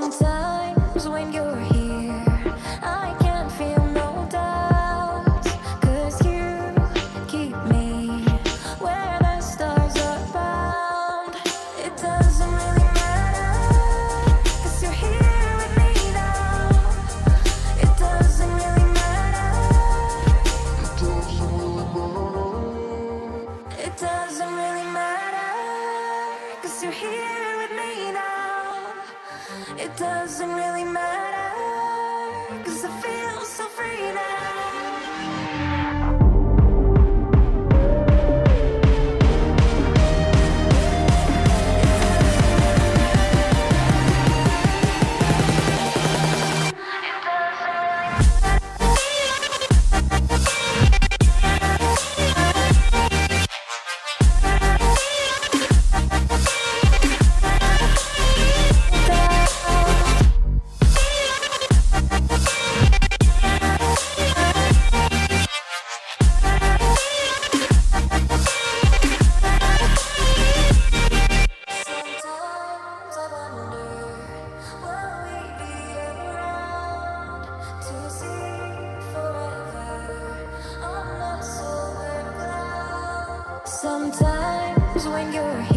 Sometimes when you're here, I can't feel no doubts, 'cause you keep me where the stars are bound. It doesn't really matter, 'cause you're here with me now. It doesn't really matter. It doesn't really matter, 'cause you're here with me now. It doesn't really matter, 'cause I feel so free now. Sometimes I wonder, will we be around to see forever on a solar cloud? Sometimes when you're here,